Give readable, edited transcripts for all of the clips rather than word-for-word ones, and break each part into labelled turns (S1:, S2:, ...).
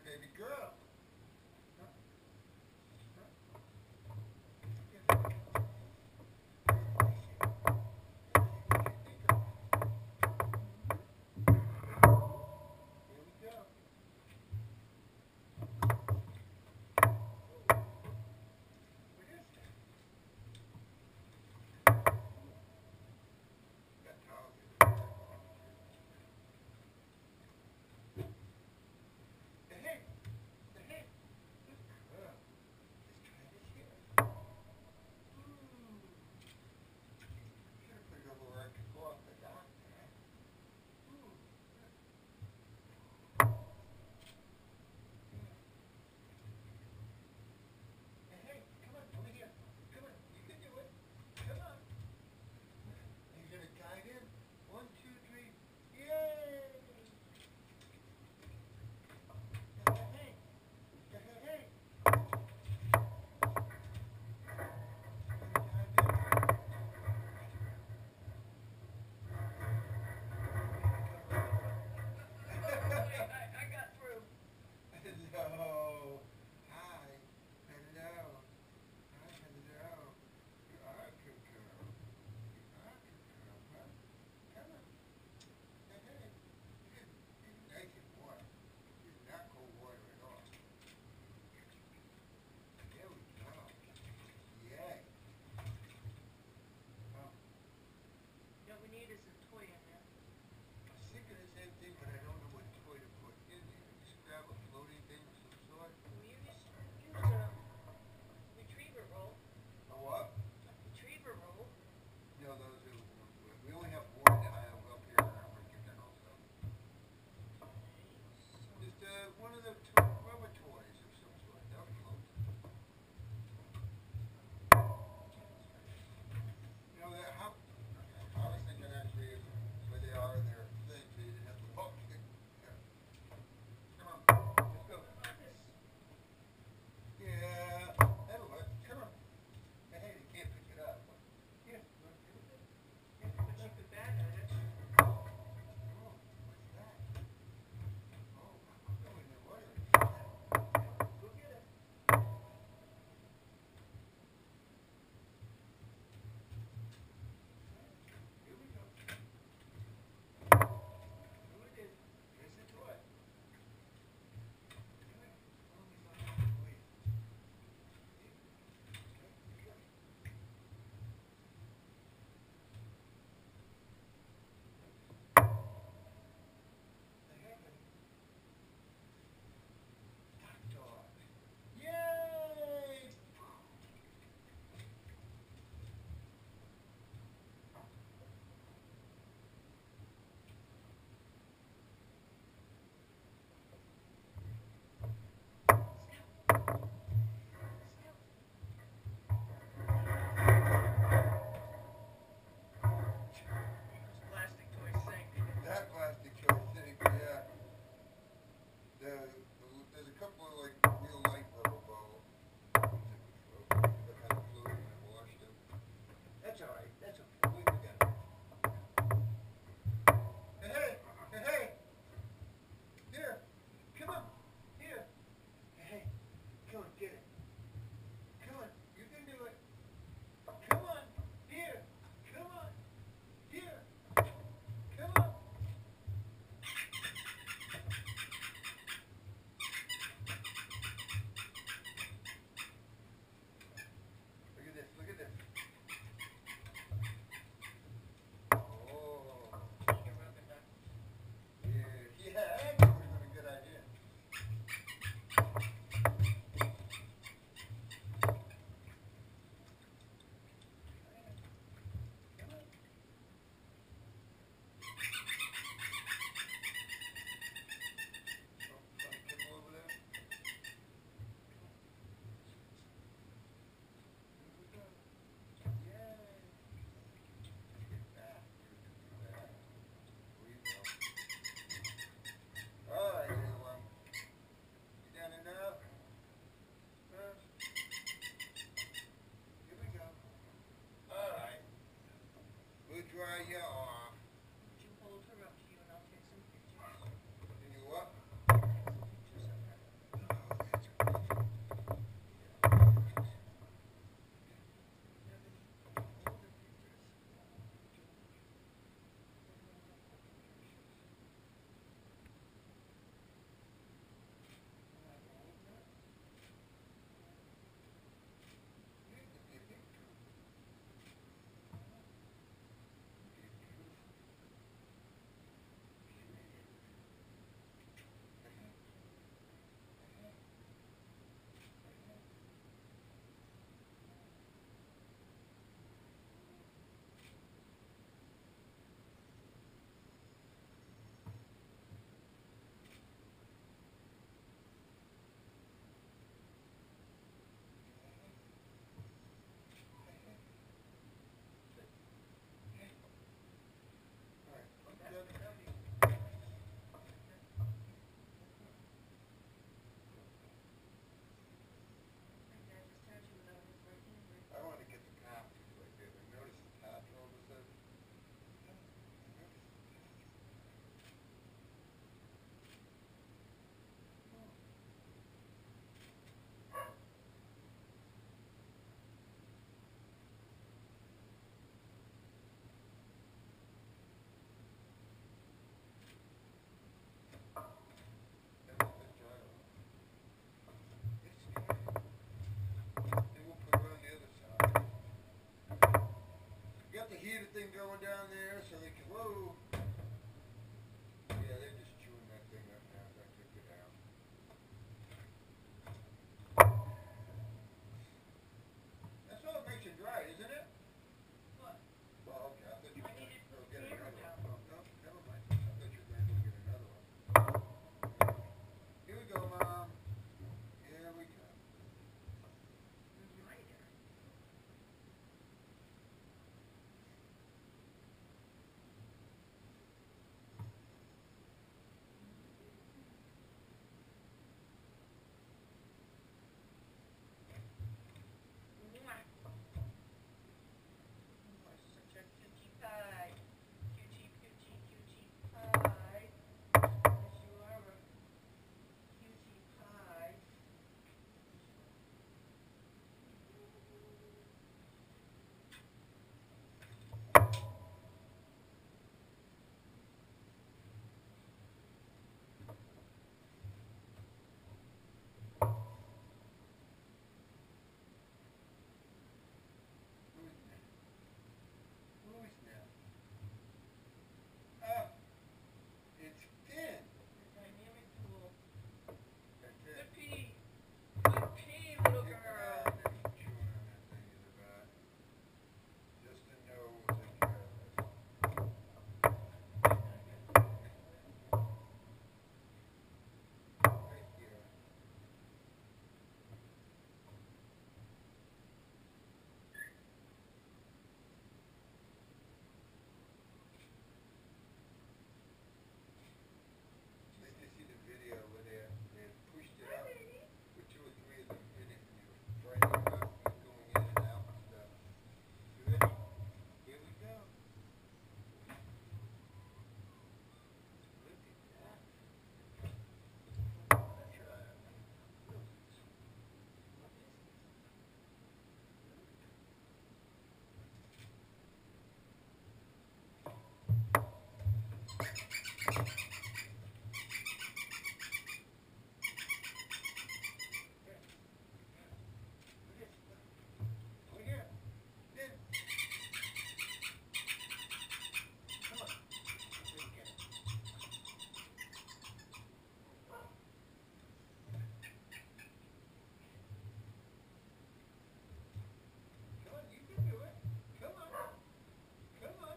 S1: baby girl. Hey, going down there so they can, whoa. Yeah, they're just chewing that thing up now as I took it out. That's all it makes it dry, isn't it?
S2: What?
S1: Well, okay, I thought you were going to go get
S2: paper
S1: another
S2: now.
S1: one. Oh, no, never mind. I thought you were going to go get another one. Here we go, Mom. Here we go.
S2: Who's right here? Mwah. Oh, such a cutie pie. Cutie, cutie, cutie pie. Yes, you are a cutie pie.
S1: Who is that? Who is that? Oh, it's Finn.
S2: The dynamic tool.
S1: That's
S2: Good
S1: it.
S2: pee. Good pee, little
S1: Look at
S2: girl.
S1: that. They're chewing on that thing in the back. Just to know what they care about. Right here. Did you see the video where they pushed it
S2: Hi,
S1: up
S2: baby.
S1: with 2 or 3 of them in it and they were fighting about going in and out and stuff. You ready? Here we go. Look at that. Let's try it. What is this? Look here. Finn. Come on. Let me get it. Come on, you can do it. Come on. Come on.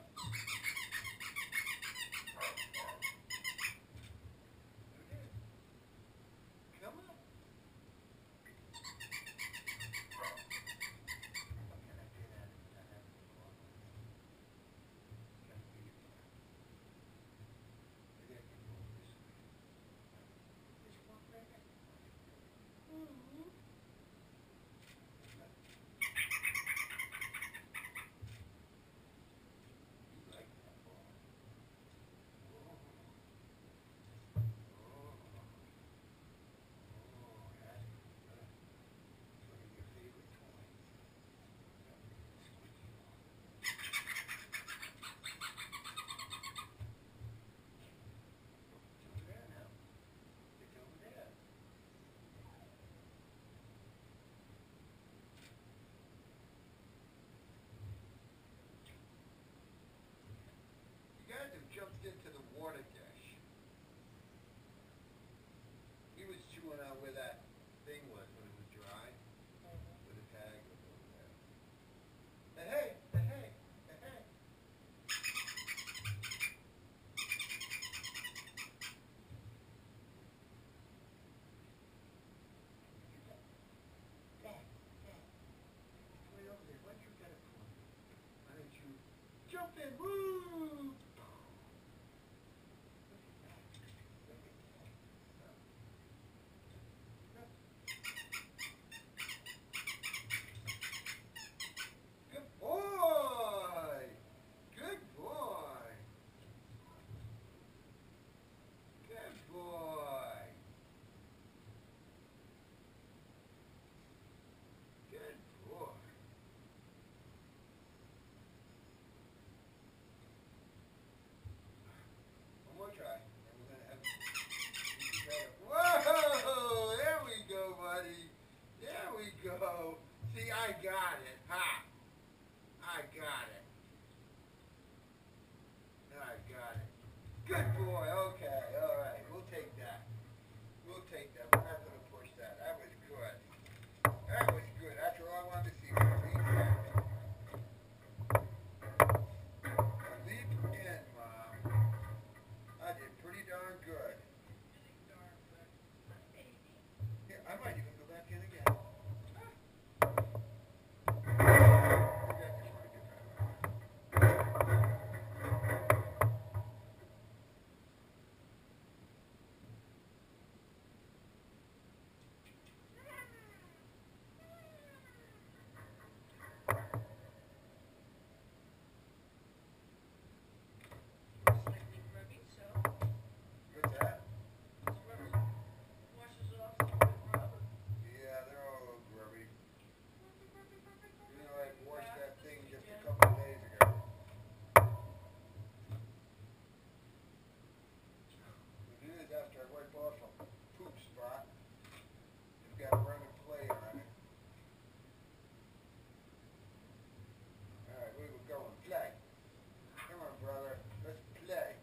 S1: Okay. Come on. Can I do that? I have to go on. Can I do it? Maybe I can go this way. Just walk right back. Ooh. You like that ball. Oh. Oh. Oh, that's good. It's one of your favorite toys. That big squeaky ball. It's over there now. It's over there. You guys have jumped into the water dish. He was chewing on where that thing was when it was dry, where the tag was over there. Hey, hey, hey, hey, hey. Dad, Dad, it's way over there. Why don't you get it for me? Why don't you jump in? Woo! Look at that. Look at that. Look. Good boy! Good boy! Good boy! Good boy! One more try, and we're gonna have you better. Whoa! There we go, buddy. There we go. See, I got it. Ha! I got it. got to run and play on it. Alright, where we going? Play. Come on, brother. Let's play.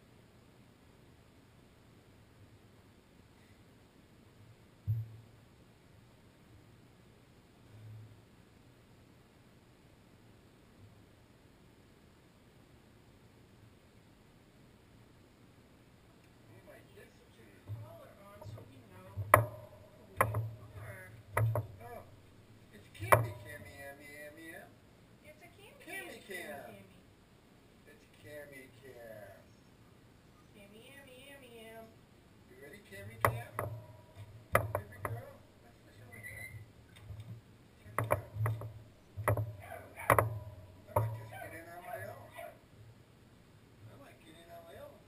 S1: Oh my
S2: Let's
S1: goodness.
S2: put your collar on so we know who you are.
S1: Oh, it's Cammy, Cammy, Ammy, Ammy, Am.
S2: It's a Cammy
S1: Cammy
S2: Cam.
S1: Cam. It's Cammy Cam.
S2: Cammy, Ammy, Ammy, Am.
S1: You ready, Cammy Cam? Baby girl? Let's listen to that. Check it out. I might just get in on my own. I might get in on my own.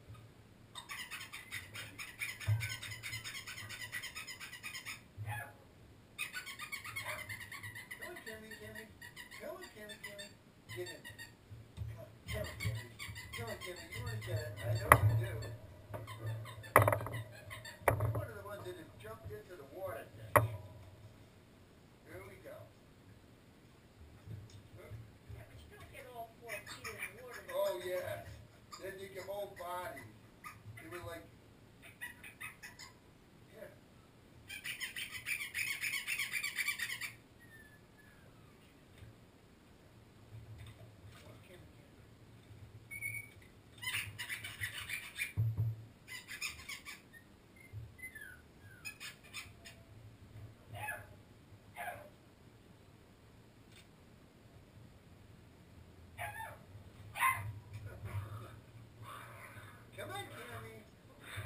S1: Come on, Cammy, Cammy. Come on, Cammy, Cammy. Get in there. Come on, Cammy. Come on, Cammy. You want to get it? I know you do. You're one of the ones that have jumped into the water dish. Here we go.
S2: Yeah, but you don't get all 4 feet in the water.
S1: Oh, yeah. Then you your whole body. You were like, yeah. Okay. Come on, Cammy.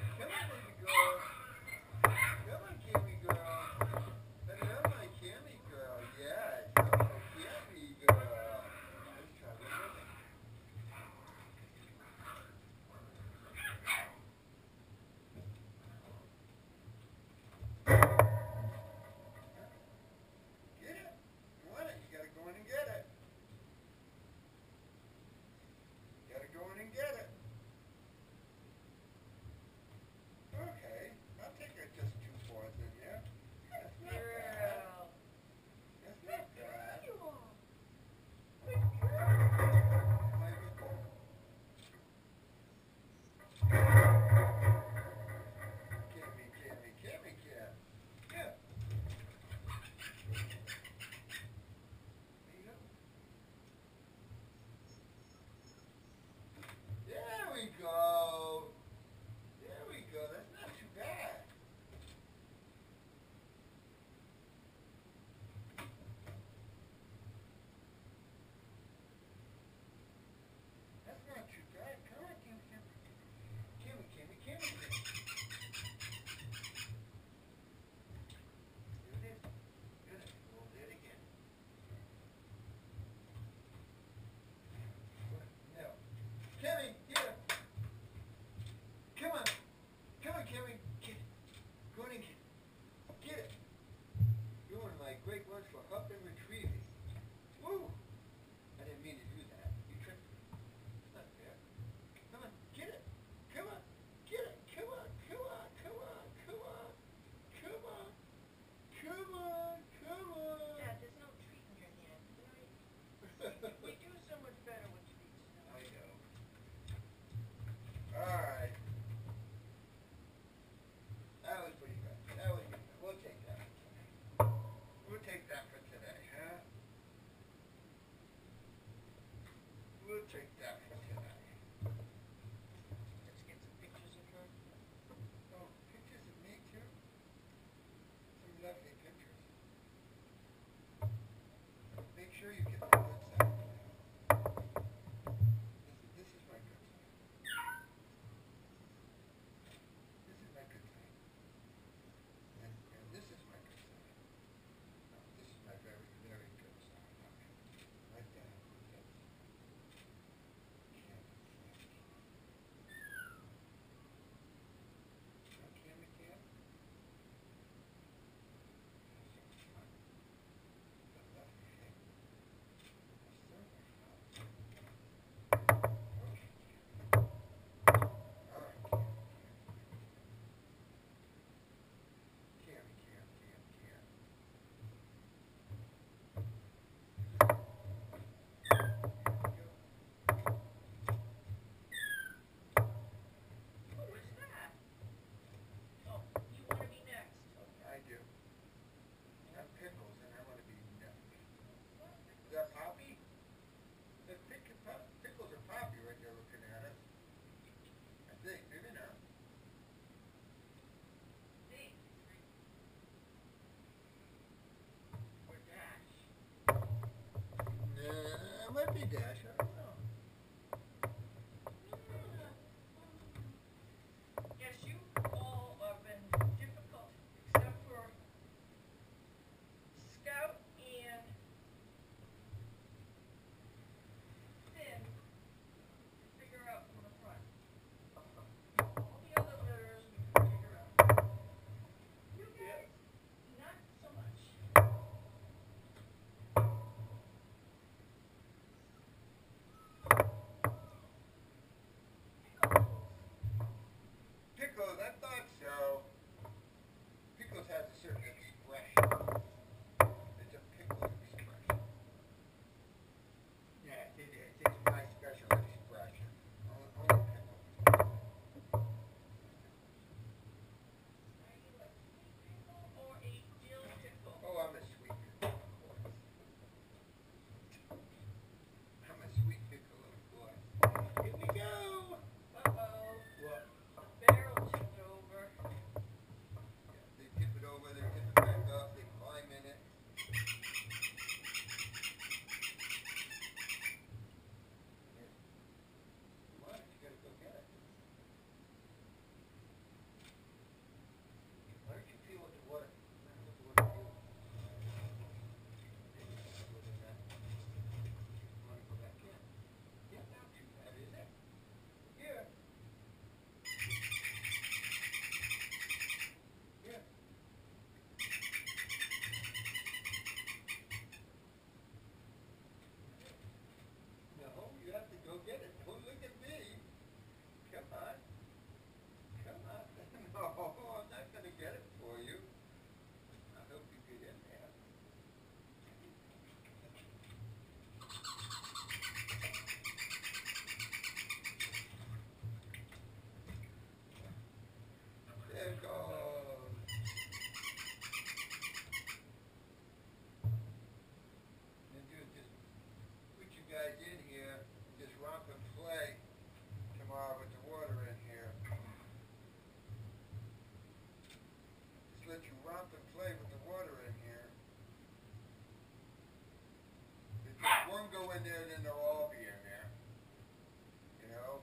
S1: there, then they'll all be in there. You know?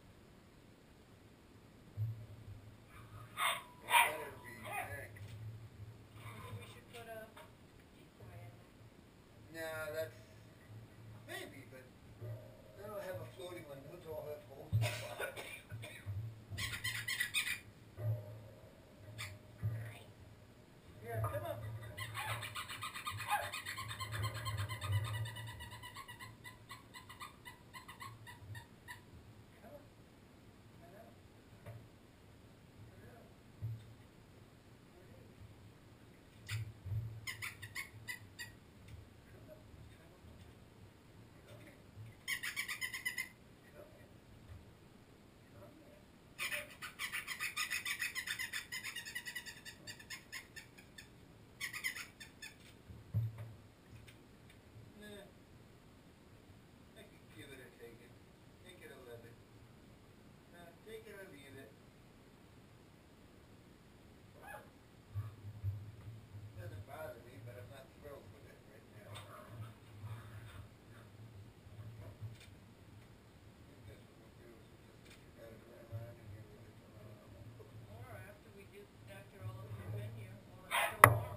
S1: It better be pink.
S2: Maybe we should put a decoy in there.
S1: Nah, that's maybe, but they don't have a floating one. Those all have holes in the bottom. Yeah, come on. Take it or leave it. Doesn't bother me, but I'm not thrilled with it right now. I think that's what we'll do is we'll just let you guys run around and here with it tomorrow.
S2: Or after we do, after all of your menu, while it's still warm.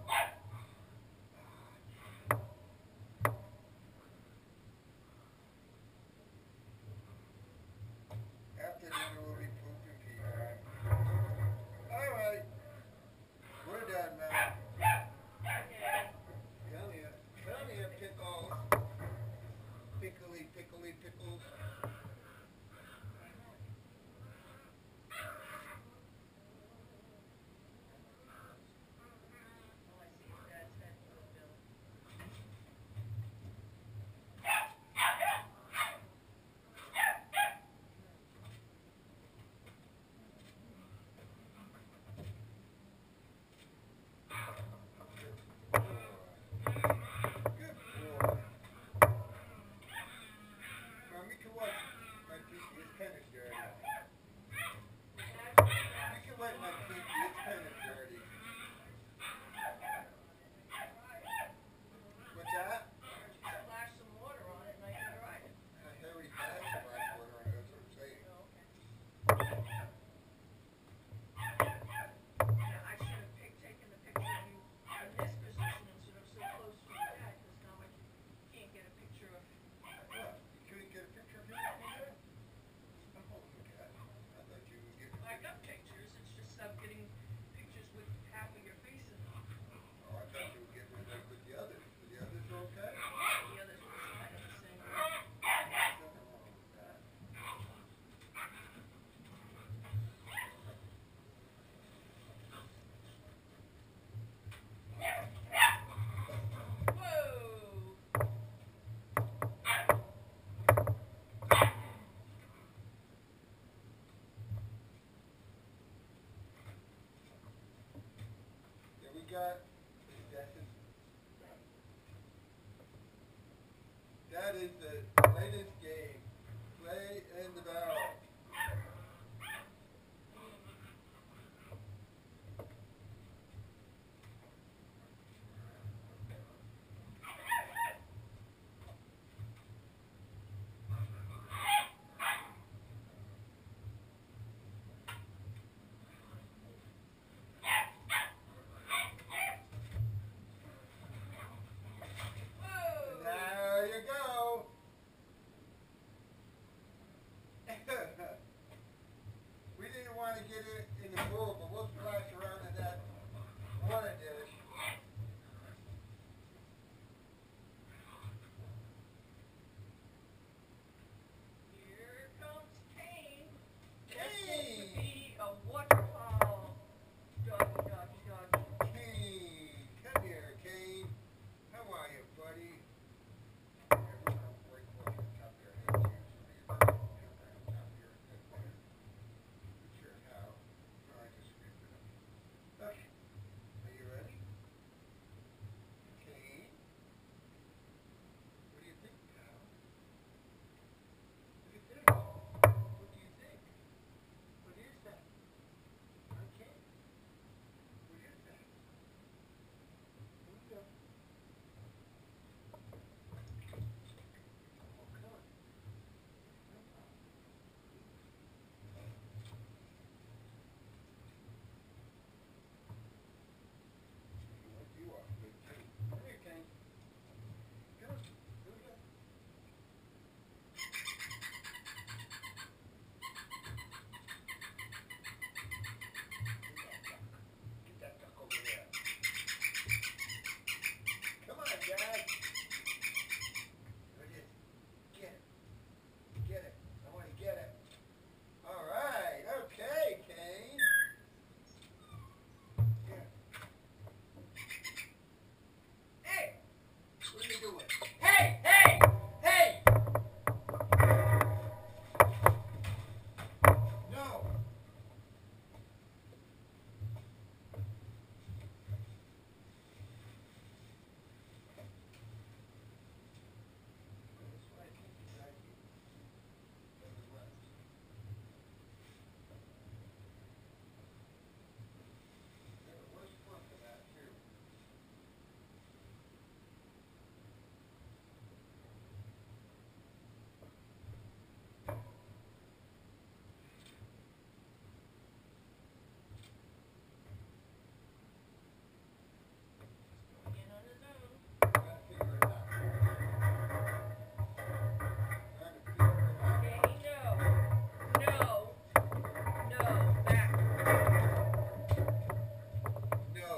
S1: After dinner we'll be pooping people. Alright. We're done now.
S2: Okay.
S1: Come here, pickles. Pickly, pickly, pickles.
S2: Oh, I see your dad's head for a bill.
S1: Good boy. Mom, you can watch my TV. It's kind of dirty. You can watch my TV. It's kind of dirty. What's that?
S2: Splash some water on it and I can dry it.
S1: I already had some black water on it. That's what I'm saying.
S2: Oh, okay. Yeah, I should have taken the picture of you in this position instead of so close to your dad, because now I can't get a picture of.
S1: What? You couldn't get a picture of him from there? Oh, look at that. I thought you would get a
S2: I
S1: picture.
S2: got pictures, it's just I'm getting pictures with half of your face in them.
S1: Oh, I thought you were getting it like with the others. Were the others okay?
S2: The others were kind of the same way.
S1: There's nothing wrong with that.
S2: Whoa!
S1: Yeah, we got. That is the latest game. Play in the barrel.
S2: Whoa!
S1: There you go. We didn't want to get it in the pool, but we'll splash around in that water dish.
S2: Here comes Kane. That's
S1: Kane.
S2: supposed to be a waterfall. Doggy, doggy, doggy.
S1: Kane, come here, Kane. How are you, buddy? Everyone break off the top of your head here, so you can jump right on top of your head there. Not sure how. No, I just screwed it up. Okay, are you ready?
S2: No, back.
S1: No.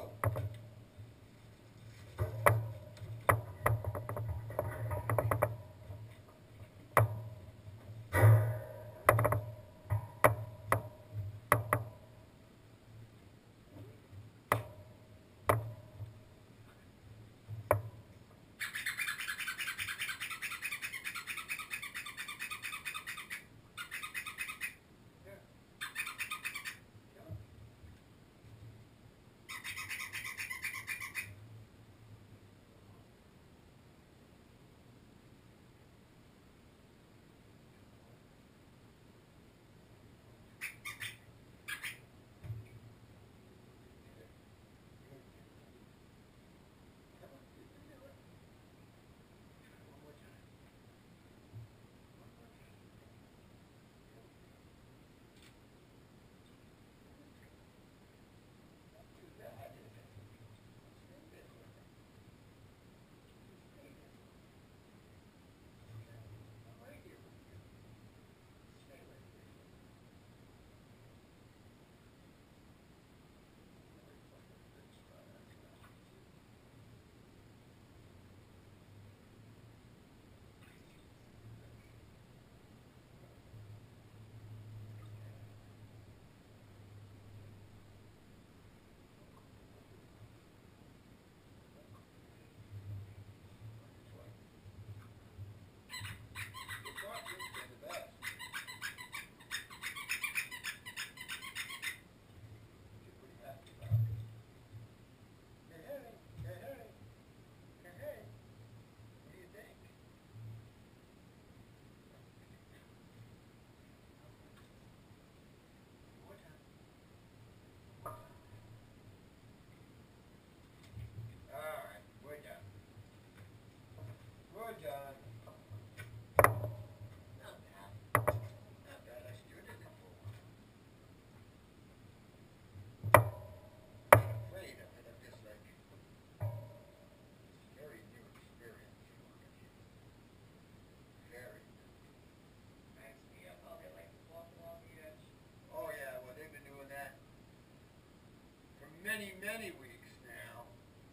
S1: Many weeks now.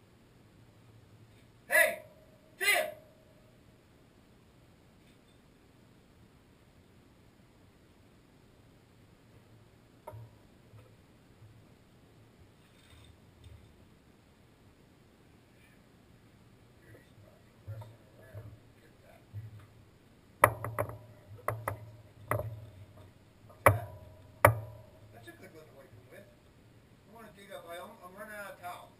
S1: Hey! Tim! That's a good little way to win. I want to dig up. I'm running out of towels.